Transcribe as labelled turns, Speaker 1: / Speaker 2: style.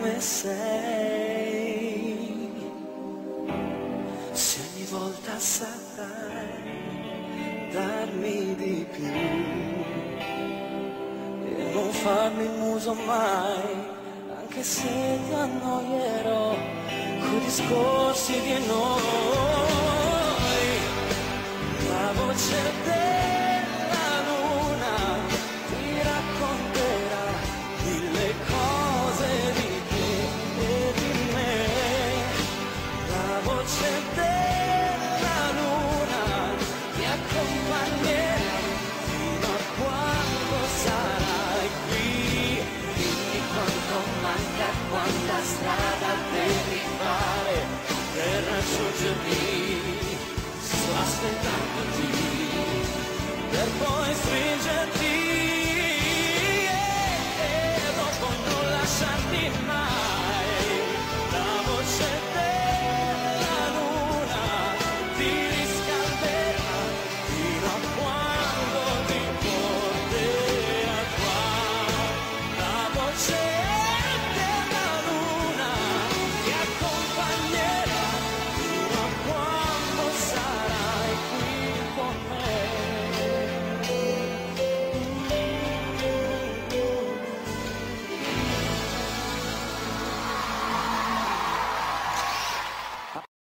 Speaker 1: dove sei. Se ogni volta saprai darmi di più e non farmi muso mai, anche se ti annoierò coi discorsi di noi. La voce della luna ti racconterà mille cose di te e di me. La voce della luna ti accompagnerà fino a quando sarai qui. Dimmi quanto manca, quanta strada devi fare per raggiungermi. Sto aspettandoti per poi stringerti e dopo non lasciarti mai.